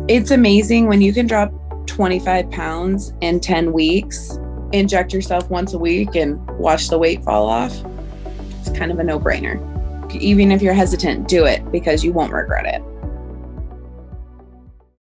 It's amazing when you can drop 25 pounds in 10 weeks, inject yourself once a week and watch the weight fall off. It's kind of a no-brainer. Even if you're hesitant, do it because you won't regret it.